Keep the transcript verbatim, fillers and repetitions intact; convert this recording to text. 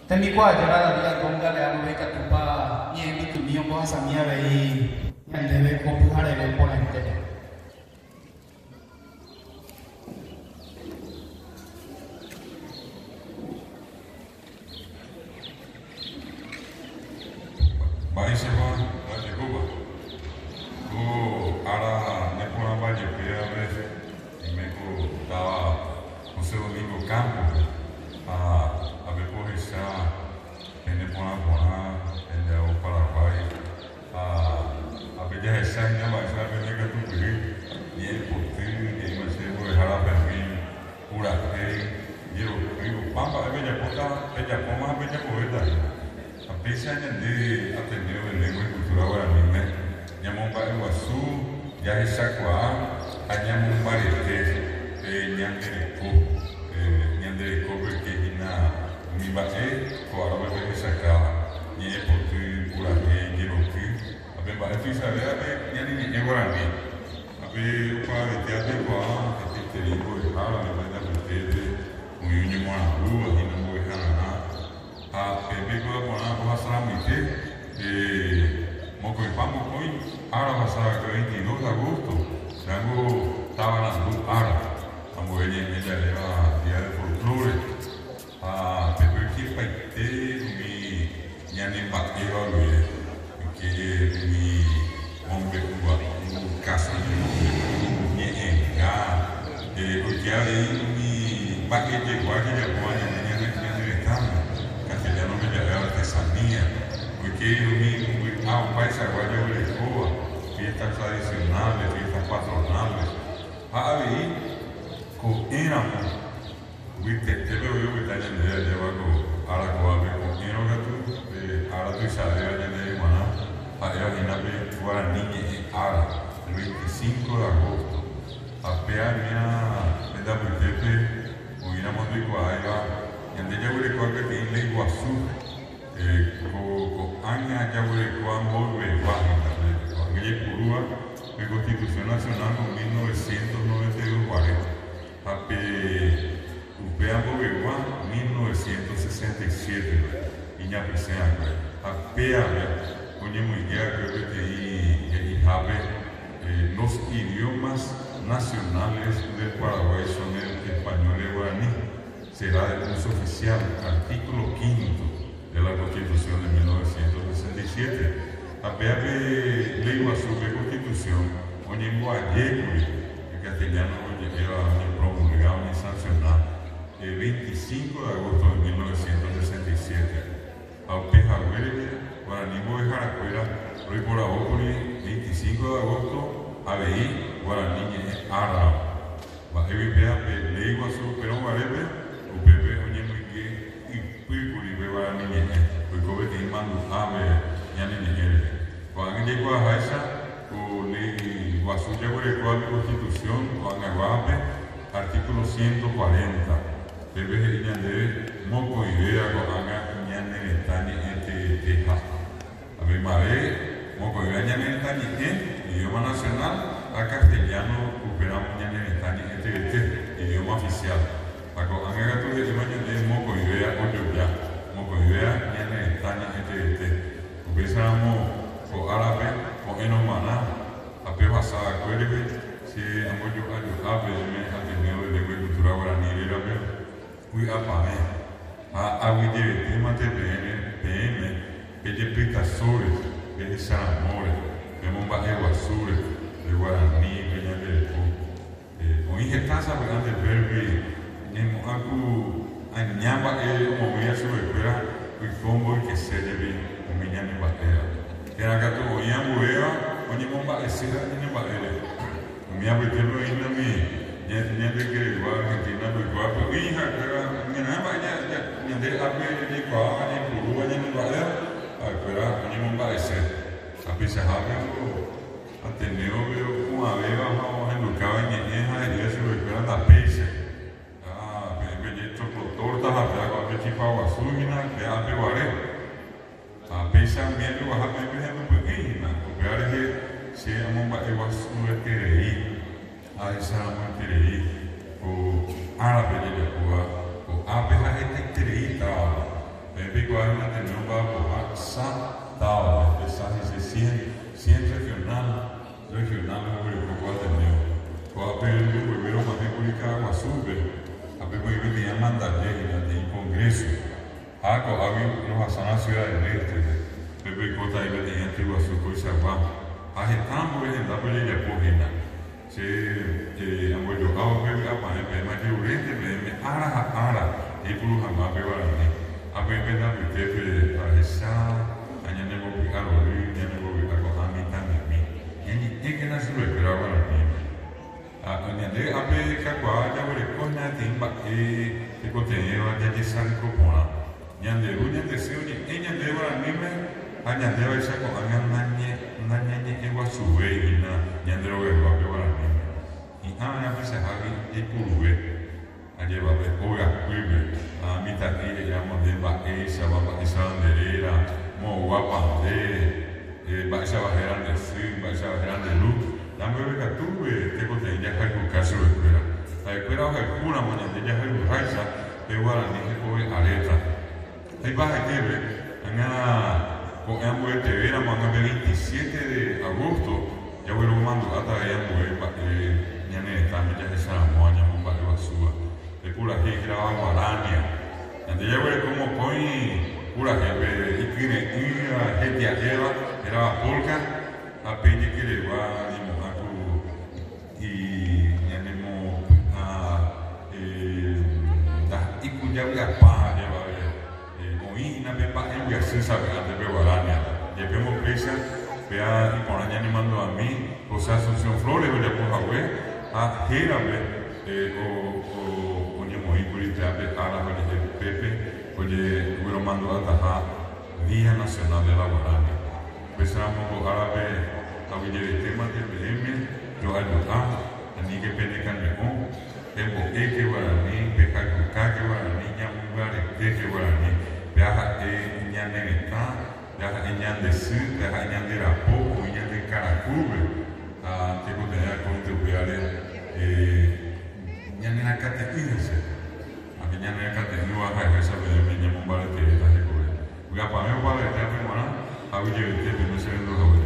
Temikwa llegada día gonga le amo de catupa y en mi tu mío pues a mí a ver y el debe compujar el ponente. Vai se va, vai de Cuba. O ara me por uma de vez e me co tava o seu domingo campo a a ver por essa ele por uma bona ele o Paraguai a a ver essa ainda mais a ver que tu vive e ele por ti e mas ele vai dejar para mim por aqui e eu eu papa a ver por cá ella como a ver por esta a pesar de atender a língua e cultura guarani, Nhamomba Iguaçu, Yarriçacoá, a Nhamomba Arete, Nhandericô, Nhandericô, porque na Mimbaé, Coara vai ver Rissacá, Nhepotu, Puraquê, Nherotu, a Bemba, eu fiz a ver, a ver, Nhanini, Guarani, a ver, o pai de Adequá, a Teterico, e Rala, a ver, da Betete, o Yunho Morahu, a Rina Moihana, a bebê que eu vou lá para a mite e mocoipá mocoi ara passar vinte e dois de agosto rango estava na luz ara a mulher ela leva dia de folclore a bebê que vai ter me minha nem bateu a luz que me homem com casa de me engar e o dia aí me bateu de guarda de guarda castellano me leva artesanía, porque eu ah, o país agora é o Lisboa, fiestas tradicionais, fiestas patronales. Aí, com Enamo, o Itete, eu vi o Itete de Leva com Aracoabe, com Enogatu, Aratu Xadeira de Leimana, aí a Rinabe Guarani e Ara, vinte e cinco de agosto. A pé a minha, me dá muito tempo, o Inamo do Iguaiba. Yang dia boleh kau kata ini Iguaçu, ko ko anya dia boleh kau ambil berwah kita. Kau ini purua, a Constituição Nacional de mil novecentos e noventa e dois, tapi o P A ambil berwah mil novecentos e sessenta e sete, ini apa sih aku? A P A punya mulher que eu tenho e habe los idiomas nacionales del Paraguay son el español y guaraní. Será de uso oficial, artículo quinto de la Constitución de mil novecientos sesenta y siete. A P A lei Iguaçu de Constitución, onde em Guayeco, en castellano, onde era promulgado y sancionado, el veinticinco de agosto de mil novecientos sesenta y siete. A Pejahuere, Guaraní de Jaracuera, Rui Porabócoli, veinticinco de agosto, A B I, Guaraní Ara. Va evi P A lei Iguaçu, pero Guarebe, o bebê onde me guia e picuri beba a minha o cobre que mando ave minha ninguém quando ele com a raixa o lei Iguaçu já foi com a Constituição com a Guape artículo ciento cuarenta bebê ele ande moco ideia com a minha nenetani ente teja a ver mare moco ideia minha nenetani ente idioma nacional a castelhano operamos minha nenetani ente ente idioma oficial. Ako ang nga tu di mana dia mau kau idea kau juga, mau kau idea yang ni tanya itu itu. Biasa mau kau Arabe, kau Enomana, apa bahasa kau ini si amo juga juga apa ni ada ni ada ni kultura Guarani ni ada. Kui apa ni? A awi dia dia mati pene pene, pede picasores, pede saramore, pede mumba Iguaçu, de Guarani, pede de tu. O injetasa pegando el verbo Nemo aku anyamba ele uma mulher sobre pera o combo que se deve o menino em bateria. Era que tu olha mulher, onde vão bater nem bater. O minha betelo ainda me nem nem de que igual que tinha do igual o inha era minha mãe já já de abe de qual nem puru nem bater. Agora onde vão bater. A pessoa have atendeu eu com a vez vamos educar em em a sobre pera da peixe. Torta rapaz, agora tipo a sumina, que a peguare. A pensamento a rapaz que é no pequeno, o pior é que se a mão bateu a sua terei, a essa mão terei, o árabe de rua, o árabe a gente terei tal, pico hay una tenía un bajo sa tao de sa dice cien cien regional regional no me poco ateneo o a pedir que volvieron a publicar agua sube a pedir que tenía mandaté en congreso hago había los asana ciudad del este pepe cota y le tenía antigua su cosa vamos a estamos en la pelea pugina se abuelo hago pepe a poner pepe que urente pepe ara ara y por los amables para mí a pepe da pepe para esa añade picar o añade picar con a mí también y es que no se lo esperaba para mí añade a pepe que cuando ya voy con la timba y el contenido ya que sale como añade un deseo y añade para mí añade a esa con añade añade que va a subir y na añade lo que va a pegar a mí y a veces hay y purube allí va a ver oiga vive a mitad de ella llamo de va esa va esa banderera mo guapa de va esa bajera de sí va esa bajera de luz dame ver que tuve que conté ya hay un caso de espera la espera es una mañana ya hay un raisa de guaraní que coge aleta ahí va a que ver en la con el amor de vera manga veintisiete de agosto ya voy a mando hasta allá en ya ne también ya esa moña un barrio basura de pura gente la guarania donde ya voy como coi pura gente y tiene y la gente lleva era polka a pedir que le va ni mo y ya ne mo a eh da y cuya ya pa ya va con y na be pa y ya se sabe de be guarania ya vemos presa vea y por allá animando a mí José Asunción Flores voy a por a Gérame o o o ñemo híbrida de ala de Pepe oye bueno mando a taja Día Nacional de la Guarania empezamos con árabe a vivir el tema de B M yo al lugar ni que pene canmejón tengo que guaraní peca que guaraní ñamugar que guaraní viaja en ñaneta viaja en ñandesú viaja en ñanderapo o ñande caracube a tengo que tener contribuir ñane na kate irse a que ñane na kate no haga que sabe de me llamo vale que está de cobre voy a poner vale que te mona a oye que te me se lo